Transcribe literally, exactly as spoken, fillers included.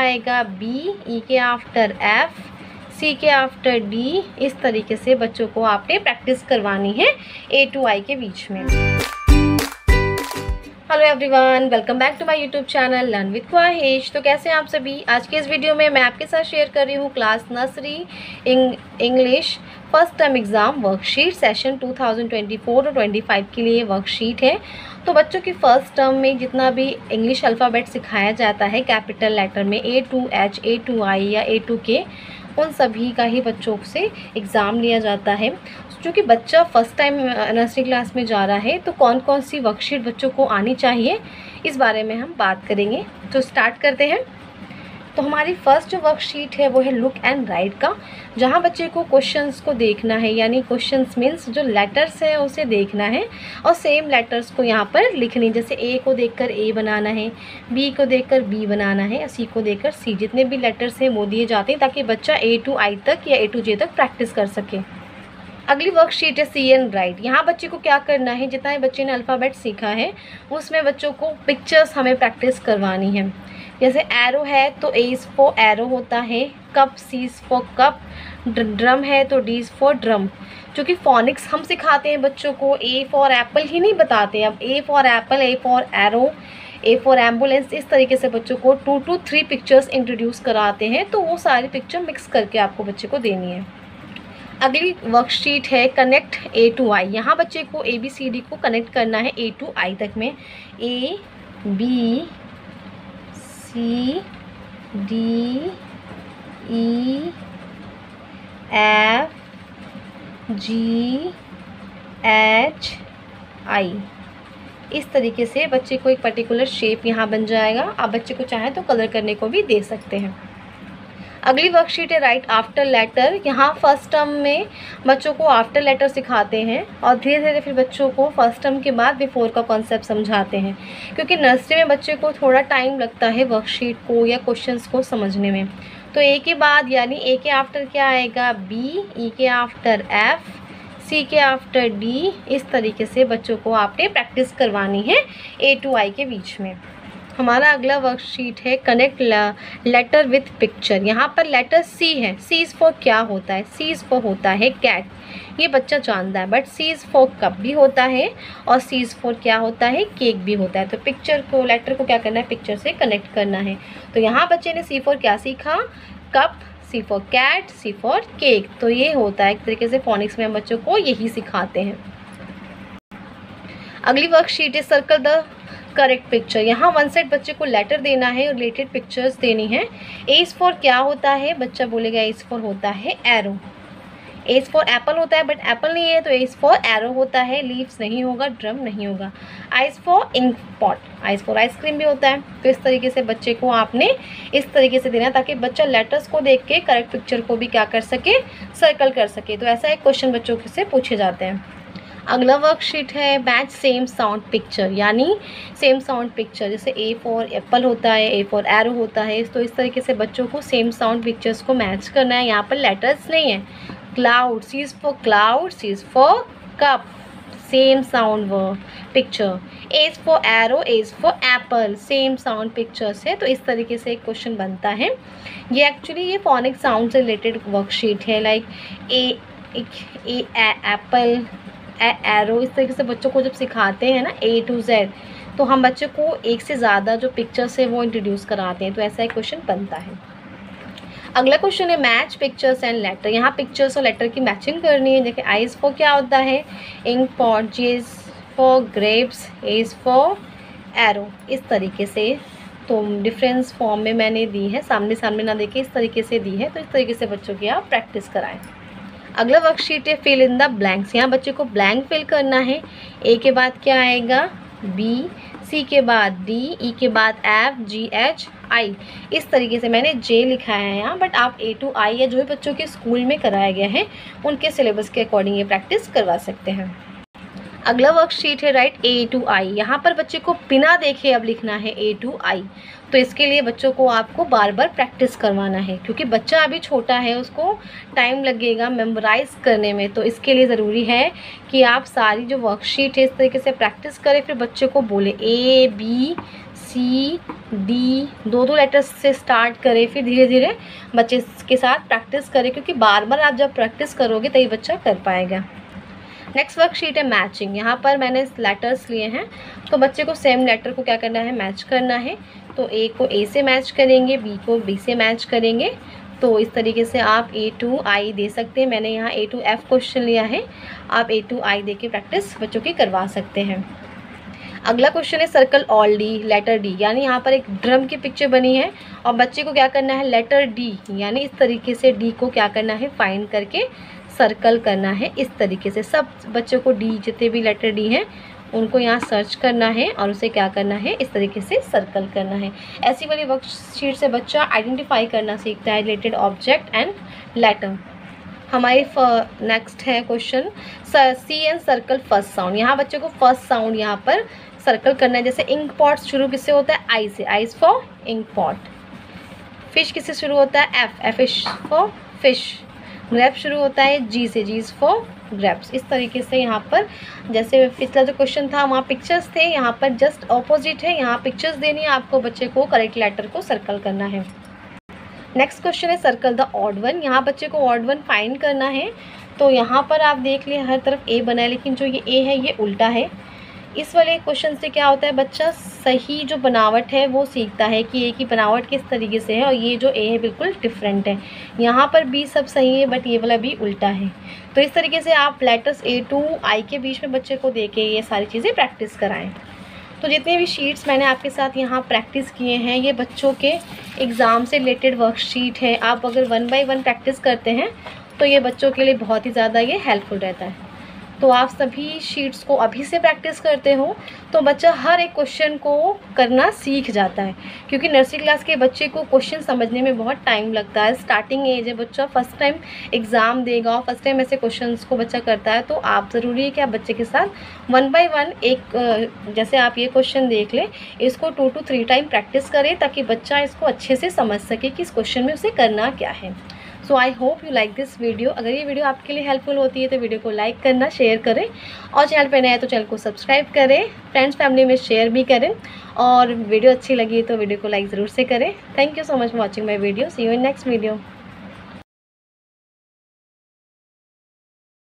आएगा बी, ई के after F, सी के आफ्टर डी। इस तरीके से बच्चों को आपने प्रैक्टिस करवानी है ए टू आई के बीच में। Hello everyone, welcome back to my YouTube channel learn with Khwahish. तो कैसे हैं आप सभी। आज के इस वीडियो में मैं आपके साथ शेयर कर रही हूँ class nursery English first term exam worksheet session two thousand twenty four और ट्वेंटी फाइव के लिए वर्कशीट है। तो बच्चों की फ़र्स्ट टर्म में जितना भी इंग्लिश अल्फ़ाबेट सिखाया जाता है कैपिटल लेटर में A to H, A to I या ए टू के, उन सभी का ही बच्चों से एग्ज़ाम लिया जाता है। क्योंकि बच्चा फ़र्स्ट टाइम नर्सरी क्लास में जा रहा है तो कौन कौन सी वर्कशीट बच्चों को आनी चाहिए इस बारे में हम बात करेंगे। तो स्टार्ट करते हैं। तो हमारी फ़र्स्ट जो वर्कशीट है वो है लुक एंड राइट का, जहाँ बच्चे को क्वेश्चंस को देखना है, यानी क्वेश्चंस मीन्स जो लेटर्स हैं उसे देखना है और सेम लेटर्स को यहाँ पर लिखनी। जैसे ए को देखकर ए बनाना है, बी को देखकर बी बनाना है, सी को देखकर सी। जितने भी लेटर्स हैं वो दिए जाते हैं ताकि बच्चा ए टू आई तक या ए टू जे तक प्रैक्टिस कर सके। अगली वर्कशीट है सी एंड राइट। यहाँ बच्चे को क्या करना है, जितना ही बच्चे ने अल्फ़ाबेट सीखा है उसमें बच्चों को पिक्चर्स हमें प्रैक्टिस करवानी है। जैसे एरो है तो ए इज़ फॉर एरो होता है, cup C is for cup, drum है तो डी इज़ फॉर ड्रम। क्योंकि फोनिक्स हम सिखाते हैं बच्चों को, ए फॉर एप्पल ही नहीं बताते। अब A for apple, A for arrow, A for ambulance, इस तरीके से बच्चों को two to three pictures introduce कराते हैं। तो वो सारी पिक्चर मिक्स करके आपको बच्चे को देनी है। अगली वर्कशीट है कनेक्ट ए टू आई। यहाँ बच्चे को ए बी सी डी को कनेक्ट करना है ए टू आई तक में। A B C D E F G H I. इस तरीके से बच्चे को एक पर्टिकुलर शेप यहाँ बन जाएगा। आप बच्चे को चाहें तो कलर करने को भी दे सकते हैं। अगली वर्कशीट है राइट आफ्टर लेटर। यहाँ फर्स्ट टर्म में बच्चों को आफ्टर लेटर सिखाते हैं और धीरे धीरे फिर बच्चों को फर्स्ट टर्म के बाद बिफोर का कॉन्सेप्ट समझाते हैं। क्योंकि नर्सरी में बच्चे को थोड़ा टाइम लगता है वर्कशीट को या क्वेश्चंस को समझने में। तो ए के बाद यानी ए के आफ्टर क्या आएगा बी, ई के आफ्टर एफ, सी के आफ्टर डी। इस तरीके से बच्चों को आपने प्रैक्टिस करवानी है ए टू आई के बीच में। हमारा अगला वर्कशीट है कनेक्ट लेटर विथ पिक्चर। यहाँ पर लेटर सी है। सी इज़ फॉर क्या होता है, सी इज़ फॉर होता है कैट, ये बच्चा जानता है। But C is for cup भी होता है और सी इज़ फॉर क्या होता है, केक भी होता है। तो पिक्चर को, लेटर को क्या करना है, पिक्चर से कनेक्ट करना है। तो यहाँ बच्चे ने सी फॉर क्या सीखा, cup, C for cat, C for cake. तो ये होता है एक तरीके से फोनिक्स में हम बच्चों को यही सिखाते हैं। अगली वर्कशीट है सर्कल द करेक्ट पिक्चर। यहाँ वन साइड बच्चे को लेटर देना है और रिलेटेड पिक्चर्स देनी है। ए इज़ फॉर क्या होता है, बच्चा बोलेगा ए इज़ फॉर होता है arrow. A is for apple होता है बट एप्पल नहीं है तो ए इज़ फॉर एरो होता है, लीव्स नहीं होगा, ड्रम नहीं होगा। I is for ink pot, I is for ice cream भी होता है। तो इस तरीके से बच्चे को आपने इस तरीके से देना ताकि बच्चा लेटर्स को देख के करेक्ट पिक्चर को भी क्या कर सके, सर्कल कर सके। तो ऐसा एक क्वेश्चन बच्चों से पूछे जाते हैं। अगला वर्कशीट है मैच सेम साउंड पिक्चर, यानी सेम साउंड पिक्चर। जैसे ए फॉर एप्पल होता है, ए फॉर एरो होता है। तो इस तरीके से बच्चों को सेम साउंड पिक्चर्स को मैच करना है। यहाँ पर लेटर्स नहीं है। Cloud, C is for cloud, C is for cup, same sound वो picture. A is for arrow, A is for apple, same sound pictures है। तो इस तरीके से एक क्वेश्चन बनता है। ये एक्चुअली ये फोनिक साउंड से रिलेटेड वर्कशीट है। Like A A apple, arrow, इस तरीके से बच्चों को जब सिखाते हैं ना ए टू जेड, तो हम बच्चों को एक से ज़्यादा जो पिक्चर्स है वो इंट्रोड्यूस कराते हैं। तो ऐसा एक क्वेश्चन बनता है। अगला क्वेश्चन है मैच पिक्चर्स एंड लेटर। यहाँ पिक्चर्स और लेटर की मैचिंग करनी है। देखिए आई इज़ फॉर क्या होता है, ink pot, J is for grapes, A is for arrow. इस तरीके से तो डिफरेंस फॉर्म में मैंने दी है, सामने सामने ना देखे इस तरीके से दी है। तो इस तरीके से बच्चों की आप प्रैक्टिस कराएं। अगला वर्कशीट है फिल इन द ब्लैंक्स। यहाँ बच्चे को ब्लैंक फिल करना है। ए के बाद क्या आएगा बी, सी के बाद डी, ई के बाद एफ, जी एच आई। इस तरीके से मैंने जे लिखा है यहाँ, बट आप ए टू आई या जो भी बच्चों के स्कूल में कराया गया है उनके सिलेबस के अकॉर्डिंग ये प्रैक्टिस करवा सकते हैं। अगला वर्कशीट है राइट ए टू आई। यहाँ पर बच्चे को बिना देखे अब लिखना है ए टू आई। तो इसके लिए बच्चों को आपको बार बार प्रैक्टिस करवाना है, क्योंकि बच्चा अभी छोटा है, उसको टाइम लगेगा मेमोराइज करने में। तो इसके लिए ज़रूरी है कि आप सारी जो वर्कशीट है इस तरीके से प्रैक्टिस करें, फिर बच्चे को बोले ए बी सी डी दो दो लेटर्स से स्टार्ट करें, फिर धीरे धीरे बच्चे के साथ प्रैक्टिस करें, क्योंकि बार बार आप जब प्रैक्टिस करोगे तभी बच्चा कर पाएगा। नेक्स्ट वर्कशीट है मैचिंग। यहाँ पर मैंने लेटर्स लिए हैं, तो बच्चे को सेम लेटर को क्या करना है, मैच करना है। तो ए को ए से मैच करेंगे, बी को बी से मैच करेंगे। तो इस तरीके से आप ए टू आई दे सकते हैं। मैंने यहाँ ए टू एफ क्वेश्चन लिया है, आप ए टू आई दे के प्रैक्टिस बच्चों की करवा सकते हैं। अगला क्वेश्चन है circle all the letter D, यानी यहाँ पर एक ड्रम की पिक्चर बनी है और बच्चे को क्या करना है, लेटर डी यानी इस तरीके से डी को क्या करना है, फाइंड करके सर्कल करना है। इस तरीके से सब बच्चों को डी, जितने भी लेटर डी हैं उनको यहाँ सर्च करना है और उसे क्या करना है, इस तरीके से सर्कल करना है। ऐसी वाली वर्कशीट से बच्चा आइडेंटिफाई करना सीखता है रिलेटेड ऑब्जेक्ट एंड लेटर। हमारे नेक्स्ट है question see and circle first sound. यहाँ बच्चे को फर्स्ट साउंड यहाँ पर सर्कल करना है। जैसे इंक पॉट शुरू किससे होता है, आई से, I for ink pot. Fish किससे शुरू होता है, F, F is for fish. Grape शुरू होता है जी से, जी इज फॉर ग्रेप्स। इस तरीके से यहाँ पर जैसे पिछला जो क्वेश्चन था वहाँ पिक्चर्स थे, यहाँ पर जस्ट ऑपोजिट है, यहाँ पिक्चर्स देनी है आपको, बच्चे को करेक्ट लेटर को सर्कल करना है। नेक्स्ट क्वेश्चन है सर्कल द ऑड वन। यहाँ बच्चे को ऑड वन फाइंड करना है। तो यहाँ पर आप देख लिए हर तरफ ए बना है, लेकिन जो ये ए है ये उल्टा है। इस वाले क्वेश्चन से क्या होता है, बच्चा सही जो बनावट है वो सीखता है कि ए की बनावट किस तरीके से है, और ये जो ए है बिल्कुल डिफरेंट है। यहाँ पर बी सब सही है बट ये वाला बी उल्टा है। तो इस तरीके से आप लेटर्स ए टू आई के बीच में बच्चे को देके ये सारी चीज़ें प्रैक्टिस कराएं। तो जितने भी शीट्स मैंने आपके साथ यहाँ प्रैक्टिस किए हैं ये बच्चों के एग्ज़ाम से रिलेटेड वर्कशीट है। आप अगर वन बाय वन प्रैक्टिस करते हैं तो ये बच्चों के लिए बहुत ही ज़्यादा ये हेल्पफुल रहता है। तो आप सभी शीट्स को अभी से प्रैक्टिस करते हो तो बच्चा हर एक क्वेश्चन को करना सीख जाता है, क्योंकि नर्सरी क्लास के बच्चे को क्वेश्चन समझने में बहुत टाइम लगता है। स्टार्टिंग एज है, बच्चा फर्स्ट टाइम एग्ज़ाम देगा और फर्स्ट टाइम ऐसे क्वेश्चंस को बच्चा करता है। तो आप ज़रूरी है कि आप बच्चे के साथ वन बाय वन एक, जैसे आप ये क्वेश्चन देख लें, इसको two to three time practice करें ताकि बच्चा इसको अच्छे से समझ सके कि इस क्वेश्चन में उसे करना क्या है। So I hope you like this video. अगर ये वीडियो आपके लिए हेल्पफुल होती है तो वीडियो को लाइक करना, शेयर करें, और चैनल पर नया है तो चैनल को सब्सक्राइब करें, फ्रेंड्स फैमिली में शेयर भी करें, और वीडियो अच्छी लगी तो वीडियो को लाइक ज़रूर से करें। Thank you so much for watching my video. See you in next video.